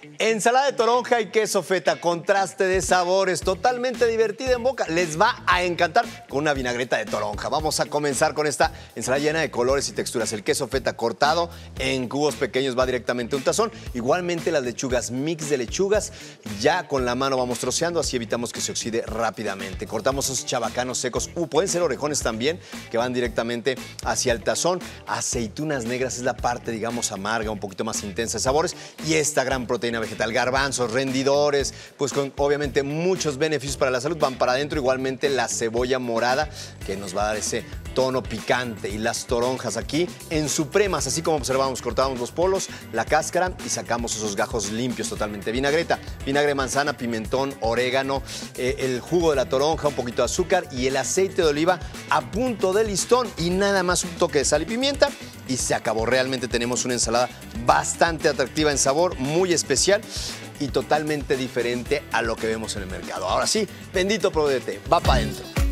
Ensalada de toronja y queso feta, contraste de sabores, totalmente divertida en boca. Les va a encantar con una vinagreta de toronja. Vamos a comenzar con esta ensalada llena de colores y texturas. El queso feta cortado en cubos pequeños va directamente a un tazón. Igualmente las lechugas, mix de lechugas. Ya con la mano vamos troceando, así evitamos que se oxide rápidamente. Cortamos esos chabacanos secos, pueden ser orejones también, que van directamente hacia el tazón. Aceitunas negras es la parte, digamos, amarga, un poquito más intensa de sabores. Y esta gran proteína vegetal, garbanzos, rendidores, pues con obviamente muchos beneficios para la salud, van para adentro. Igualmente la cebolla morada, que nos va a dar ese tono picante, y las toronjas aquí en supremas, así como observamos, cortábamos los polos, la cáscara y sacamos esos gajos limpios totalmente. Vinagreta, vinagre de manzana, pimentón, orégano, el jugo de la toronja, un poquito de azúcar y el aceite de oliva a punto de listón, y nada más un toque de sal y pimienta y se acabó. Realmente tenemos una ensalada bastante atractiva en sabor, muy especial y totalmente diferente a lo que vemos en el mercado. Ahora sí, bendito Prodete, va para adentro.